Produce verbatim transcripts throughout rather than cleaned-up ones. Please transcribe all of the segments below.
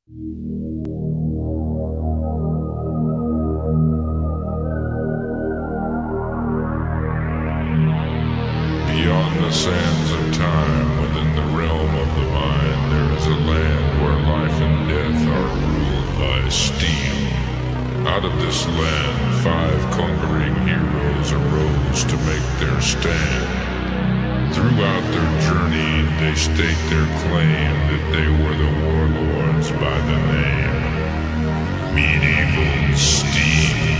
Beyond the sands of time, within the realm of the mind, there is a land where life and death are ruled by steel. Out of this land, five conquering heroes arose to make their stand. Throughout their journey, they state their claim that they were the warlords by the name Medieval Steel.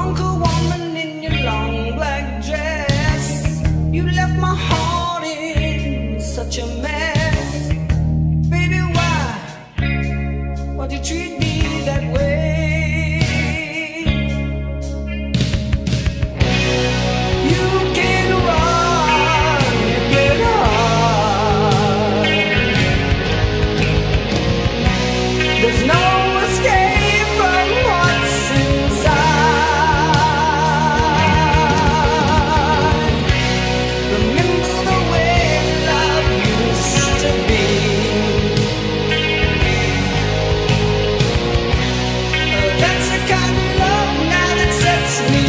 Uncle woman in your long black dress, you left my heart in such a mess. Baby, why, why'd you treat me that way? You can run, you can hide, there's no escape from what's inside. Remember the way love used to be. That's the kind of love now that sets me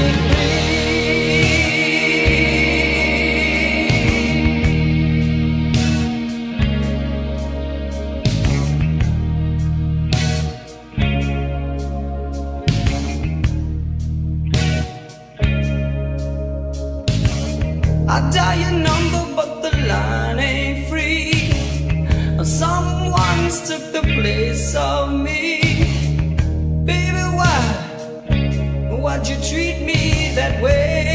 I dial your number, but the line ain't free. Someone's took the place of me. Baby, why, why'd you treat me that way?